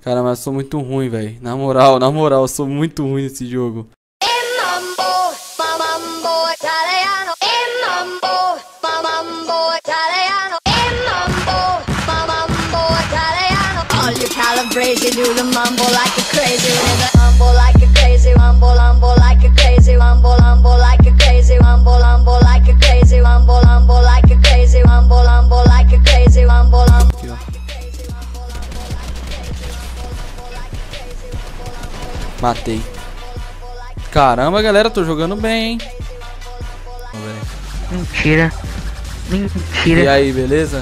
Cara, mas eu sou muito ruim, velho. Na moral, eu sou muito ruim nesse jogo. Crazy, do the mambo like a crazy, mambo like a crazy, mambo like a crazy, mambo like a crazy, mambo like a crazy, mambo like a crazy, mambo like a crazy, mambo. Aqui, ó. Matei. Caramba, galera, tô jogando bem, hein? Vamos ver. Mentira. Mentira. E aí, beleza?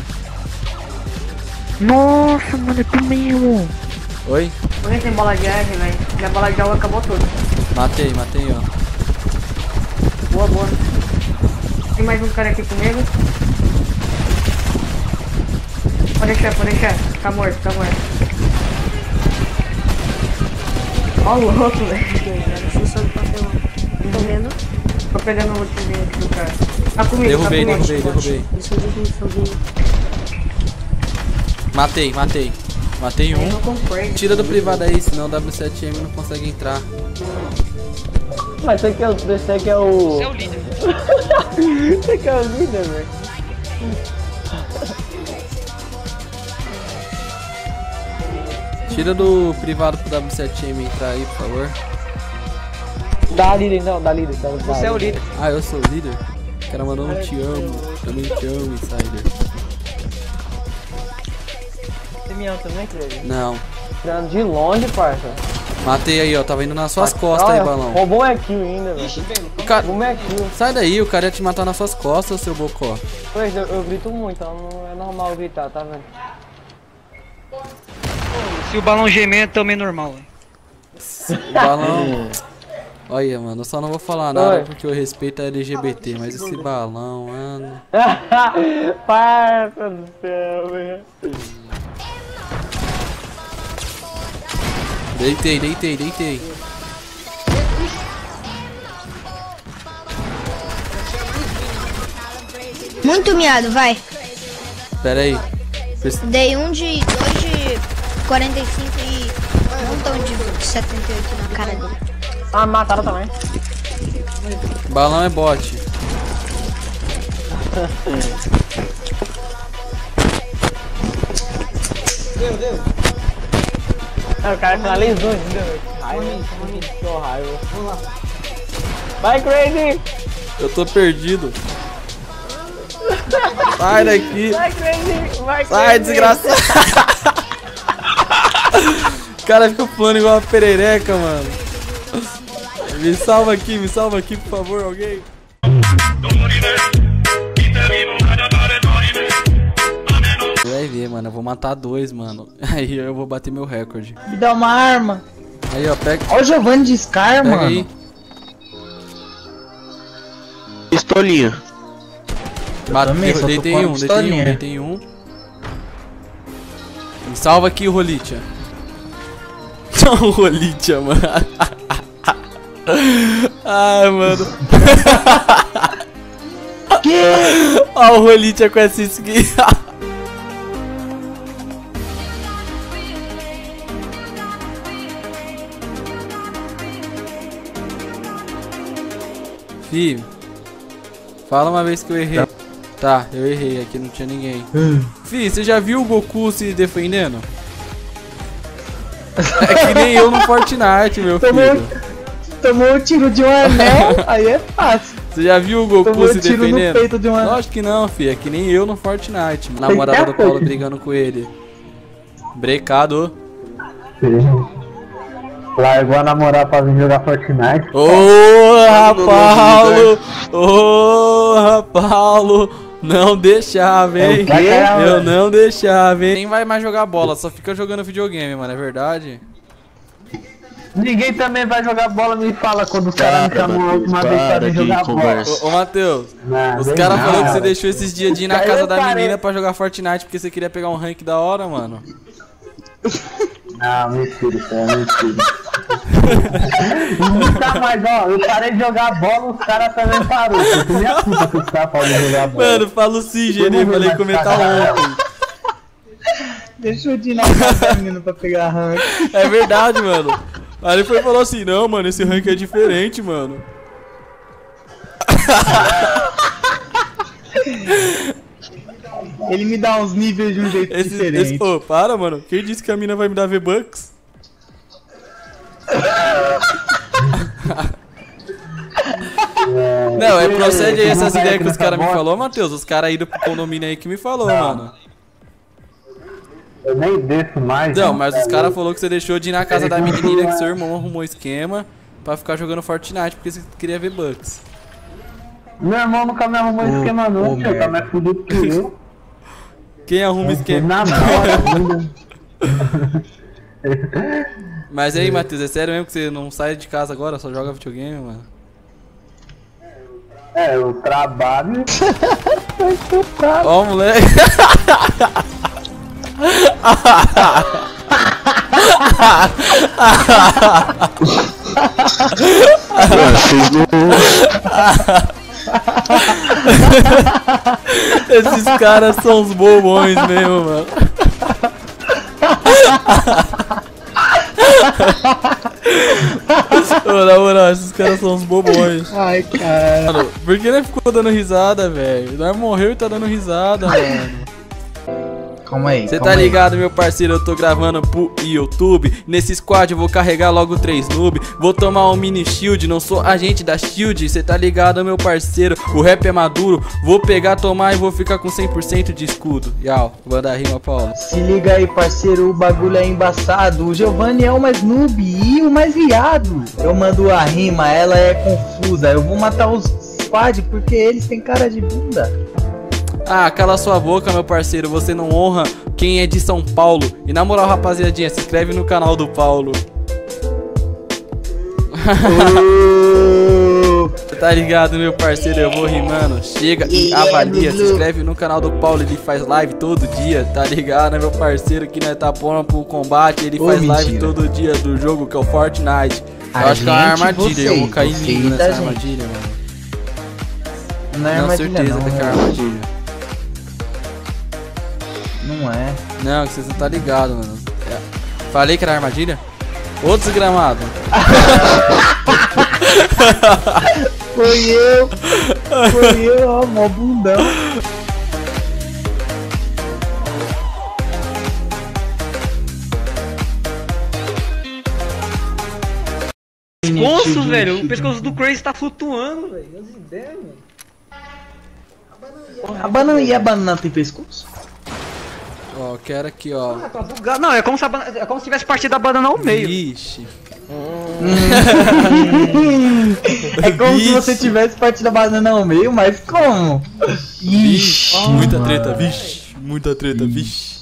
Nossa, mano, tu mesmo. Oi? Alguém tem bola de R, velho? Minha bola de água acabou tudo. Matei, ó. Boa, boa. Tem mais um cara aqui comigo. Pode deixar. Tá morto. Ó o louco, velho. Função do papelão. Tô vendo. Tô pegando o ultiminho aqui do cara. Tá comigo, Derrubei. Isso de funçãozinho. Matei Eu um. não comprei. Tira do privado aí, senão o W7M não consegue entrar. Mas você que é o... Você é o líder. Você que é o líder, velho. Tira do privado pro W7M entrar aí, por favor. Dá líder então, dá líder. Então, Você é o líder. Ah, eu sou o líder? O cara mandou um te amo. Também te amo, Insider. Você me ama também, Cleide? Não. Tirando de longe, parça. Matei aí, ó. Tava indo nas suas costas aí, balão. Roubou um kill ainda, velho. O cara... Roubou um kill. Sai daí, o cara ia te matar nas suas costas, seu bocó. Pois, eu grito muito, então não é normal gritar, tá vendo? Se o balão gemer é também normal, velho. O balão... Olha, mano, eu só não vou falar nada Oi. porque eu respeito a LGBT, mas esse balão, mano... Parça do céu, velho. Deitei. Muito miado, vai. Pera aí. Dei um de 2 de 45 e um montão de 78 na cara dele. Ah, mataram também. Balão é bot. Ah, o cara finalizou, entendeu? Raiva. Vamos lá. Vai, Crazy! Eu tô perdido. Sai daqui. Vai, Crazy! Vai, Crazy! Sai, desgraçado. O cara fica pulando igual uma perereca, mano. Me salva aqui, por favor, alguém. Vai ver, mano, eu vou matar 2, mano. Aí eu vou bater meu recorde. Me dá uma arma. Aí, ó, pega. Olha o Giovanni de Scar, Pega mano. aí. Pistolinha. também só tô Deitei com a um. pistolinha. Me salva aqui, Rolitia. Não, Rolitia, mano. Ai, mano. Que? Ó, o Rolitia com essa skin. Fih, fala uma vez que eu errei. Tá, eu errei, aqui não tinha ninguém. Fih, você já viu o Goku se defendendo? É que nem eu no Fortnite, meu filho. Tomou um tiro de um anel, aí é fácil. Você já viu o Goku Tomou se um tiro no defendendo? peito de um anel. Lógico que não, fi. É que nem eu no Fortnite. Namorada do Paulo brigando com ele. Brecado. Largou a namorada pra vir jogar Fortnite. Ô, Paulo. Não deixava, hein? Eu não deixava, hein? Nem vai mais jogar bola, só fica jogando videogame, mano. É verdade? Ninguém também vai jogar bola, me fala quando os caras me chamam a última vez pra vir jogar bola. Ô, Matheus, Não, os vem caras não, falaram que você cara. deixou esses dias de ir na Aí casa eu da parei. menina pra jogar Fortnite porque você queria pegar um rank da hora, mano. Não, mentira, isso é mentira. Nunca mais, ó, eu parei de jogar bola, os caras também parou. Foi minha culpa que os caras pararam de jogar bola. Mano, fala o Cigene, falei comentar ontem. deixou de ir na casa da menina pra pegar rank. É verdade, mano. Aí ele foi e falou assim, não, mano, esse rank é diferente, mano. Ele me dá uns níveis de um jeito diferente. Ô, para, mano. Quem disse que a mina vai me dar V-Bucks? Não, procede aí essas ideias que os caras me falaram, Matheus. Os caras aí do condomínio aí que me falou, mano. Eu nem desço mais. Não, mas os caras falaram que você deixou de ir na casa da menina, que seu irmão arrumou esquema pra ficar jogando Fortnite porque você queria V-Bucks. Meu irmão nunca me arrumou esquema não, tio. Tá mais fudido que eu. Quem arruma esquema? Mas aí, Matheus, é sério mesmo que você não sai de casa agora, só joga videogame, mano? É, eu trabalho. Ó, moleque. Esses caras são os bobões mesmo, mano. Ô, na moral, esses caras são uns bobões. Ai, cara. Mano, por que ele ficou dando risada, velho? Nós morreu e tá dando risada, mano. Calma aí. Você tá ligado, meu parceiro? Eu tô gravando pro YouTube. Nesse squad eu vou carregar logo 3 noob. Vou tomar um mini shield, não sou agente da shield. Cê tá ligado, meu parceiro? O rap é maduro. Vou pegar, tomar e vou ficar com 100% de escudo. Yau, vou dar rima, Paulo. Se liga aí, parceiro, o bagulho é embaçado. O Giovanni é o mais noob e o mais viado. Eu mando a rima, ela é confusa. Eu vou matar os squad porque eles têm cara de bunda. Ah, cala sua boca, meu parceiro. Você não honra quem é de São Paulo. E na moral, rapaziadinha, se inscreve no canal do Paulo. Você tá ligado, meu parceiro? Eu vou rimando. Chega e avalia. Se inscreve no canal do Paulo. Ele faz live todo dia. Tá ligado, meu parceiro? Que nós tá pondo pro combate. Ele faz live todo dia do jogo que é o Fortnite. Eu acho que é uma armadilha. Eu vou cair lindo nessa armadilha, mano. Não é armadilha, certeza que é armadilha. Não é. Não, que vocês não tá ligado, mano. Falei que era armadilha? Ô, desgramado. Foi eu, ó, mó bundão. Pescoço, velho. O pescoço do Crazy tá flutuando, velho. As ideias, mano. A banana e a banana tem pescoço? Ó, eu quero aqui, ó. Tá bugado. Não, é como se tivesse partido a banana ao meio. Vixe. É como se você tivesse partido a banana ao meio, mas como? Vixe. Muita treta, vixe. Muita treta, vixe.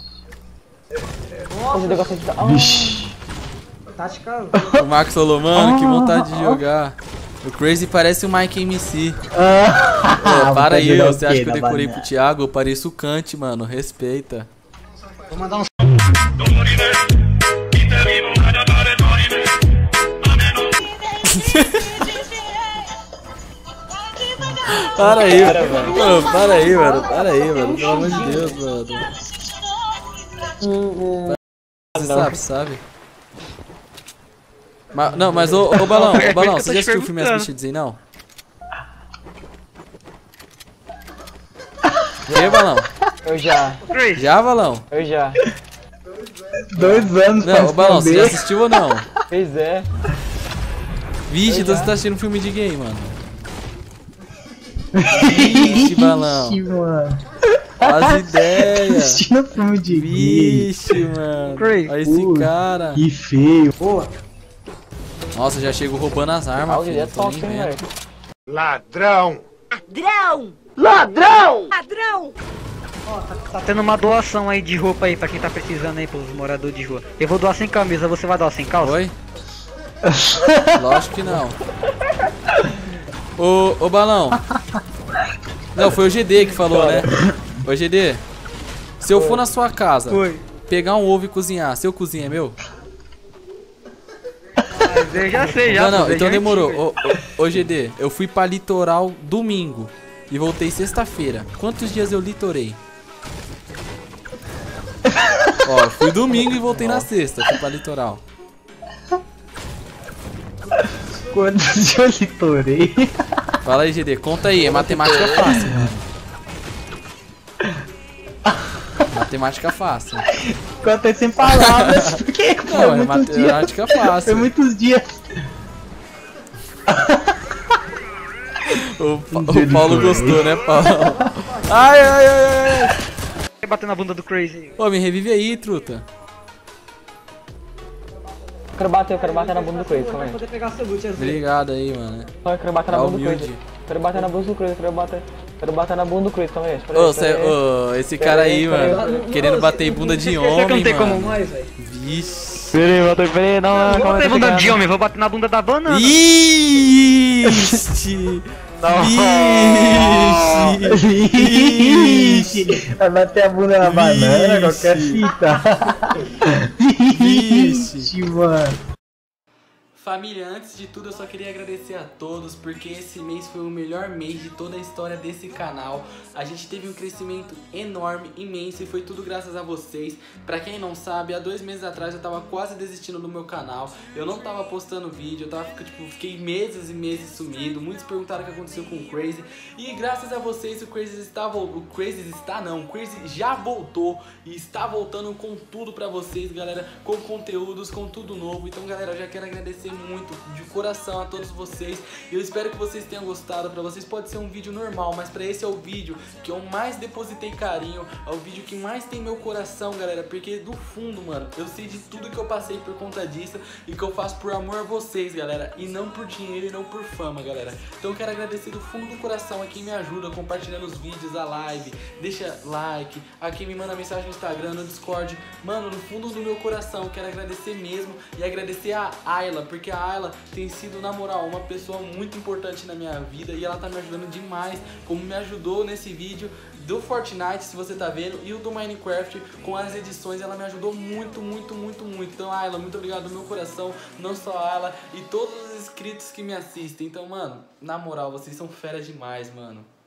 Vixe. O Max falou, mano, que vontade de jogar. O Crazy parece o Mike MC. Para aí, você acha que eu decorei pro Thiago? Eu pareço o Kant, mano. Respeita. Vou mandar um. Para aí, mano. Para aí, mano. Para aí, mano. Pelo amor de Deus, mano. Você sabe? Não, mas ô Balão, você já assistiu o filme As Bichas Dizem Não? Que, Balão? Eu já. Já, Balão? Eu já. 2 anos pra Não, ô Balão, você já assistiu ou não? Pois é. Vixe, então você tá assistindo filme de gay, mano. Vixe, Balão. Vixe, mano. As ideias. Assistindo filme de gay. Vixe, mano. Olha esse cara. Que feio. Pô. Nossa, já chego roubando as armas, filho. Tô nem vendo. Ladrão! Ó, tá tendo uma doação aí de roupa aí pra quem tá precisando aí, pros moradores de rua. Eu vou doar sem camisa, você vai doar sem calça? Oi? Lógico que não. Ô Balão. Não, foi o GD que falou, né? Ô GD, se eu for na sua casa, pegar um ovo e cozinhar, seu cozinha é meu? Eu já sei, já. Não, então demorou. Ô GD, eu fui pra litoral domingo e voltei sexta-feira. Quantos dias eu litorei? Ó, fui domingo e voltei na sexta, fui pra litoral. Quantos eu litorei? Fala aí, GD, conta aí, é matemática fácil, mano. Matemática fácil. Contei sem palavras, porque Não, é matemática fácil. Foi muitos dias. O Paulo gostou, né, Paulo? Ai, ai, ai, ai. Quer bater na bunda do Crazy? Pô, me revive aí, truta. Eu quero bater na bunda do Crazy, calma aí. Poder pegar seu loot, Obrigado aí, mano. Eu quero bater na bunda do Crazy. Quero bater na bunda do Crazy, quero bater na bunda do Crazy, calma aí. Ô, esse cara aí, mano, querendo bater em bunda de homem, Será que não tem como mano. mais, velho? Vixe. Peraí, não, Vou bater bunda de homem, vou bater na bunda da banana. Ixi. Vixe. Vai bater a bunda na banana, qualquer fita. Vixe, mano. Família, antes de tudo eu só queria agradecer a todos, porque esse mês foi o melhor mês de toda a história desse canal. A gente teve um crescimento enorme, imenso, e foi tudo graças a vocês. Pra quem não sabe, há 2 meses atrás eu tava quase desistindo do meu canal. Eu não tava postando vídeo, eu tava, fiquei meses e meses sumido. Muitos perguntaram o que aconteceu com o Crazy. E graças a vocês o Crazy já voltou e está voltando com tudo pra vocês, galera. Com conteúdos, com tudo novo. Então, galera, eu já quero agradecer muito de coração a todos vocês. Eu espero que vocês tenham gostado. Pra vocês pode ser um vídeo normal, mas pra esse é o vídeo que eu mais depositei carinho, é o vídeo que mais tem meu coração, galera, porque do fundo, mano, eu sei de tudo que eu passei por conta disso e que eu faço por amor a vocês, galera, e não por dinheiro e não por fama, galera. Então eu quero agradecer do fundo do coração a quem me ajuda compartilhando os vídeos, a live, deixa like, a quem me manda mensagem no Instagram, no Discord. Mano, no fundo do meu coração eu quero agradecer mesmo, e agradecer a Ayla, porque a Ayla tem sido, na moral, uma pessoa muito importante na minha vida, e ela tá me ajudando demais, como me ajudou nesse vídeo do Fortnite, se você tá vendo, e o do Minecraft com as edições. Ela me ajudou muito, muito, muito, muito. Então, Ayla, muito obrigado do meu coração, não só a Ayla e todos os inscritos que me assistem. Então, mano, na moral, vocês são fera demais, mano.